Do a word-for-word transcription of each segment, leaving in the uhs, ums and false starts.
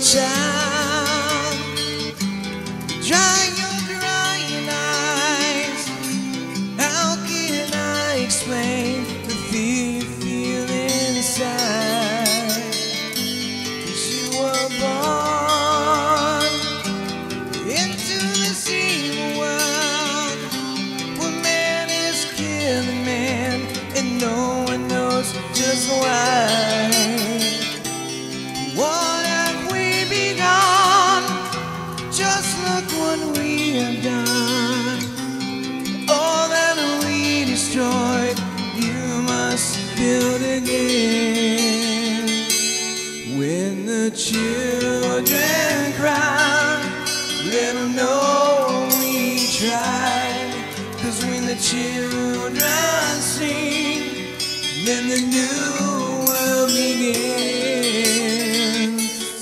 child, dry your crying eyes. How can I explain the fear you feel inside? 'Cause you were born into this evil world where man is killing man and no one knows just why. What have we begun? Just look what we have done. All that we destroyed, you must build again. When the children cry, let them know we tried. 'Cause when the children sing, then the new world begins.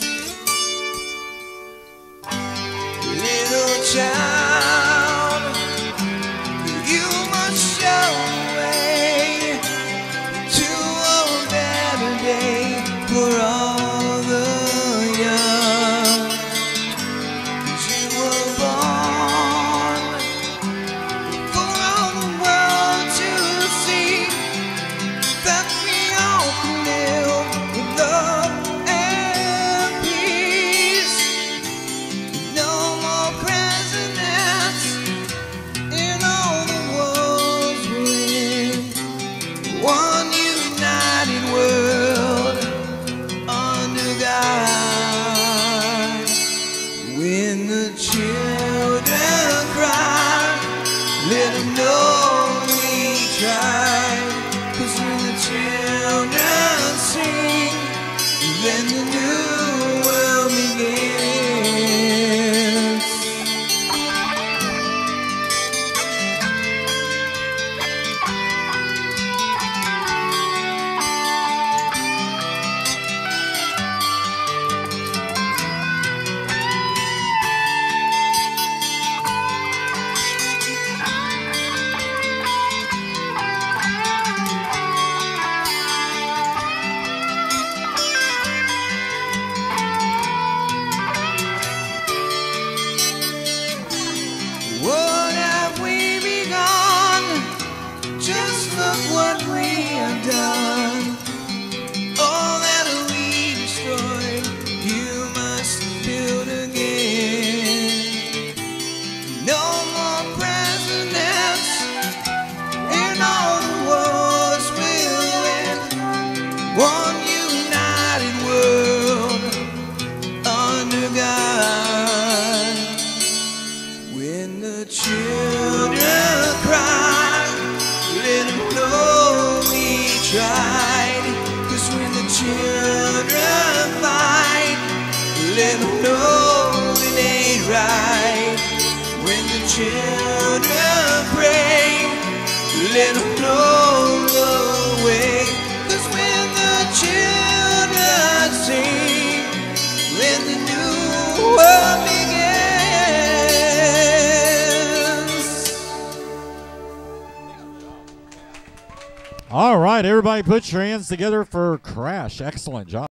Little child, you must show the way to a better day for all the young. 'Cause you were born for all the world to see, that we all can live with love and peace. No more presidents in all the wars we're in. One united world under God. When the children cry, let them know we tried. 'Cause when the children sing, then the new world begins. What have we begun? Just look what we have done. All that we destroyed, you must build again. No more presidents in all the wars we'll win. One united world under God. When the children cry, let them know we tried. 'Cause when the children fight, let them know it ain't right. When the children pray, let them know the way. 'Cause when the children sing, then the new world begins. All right, everybody put your hands together for Crash. Excellent job.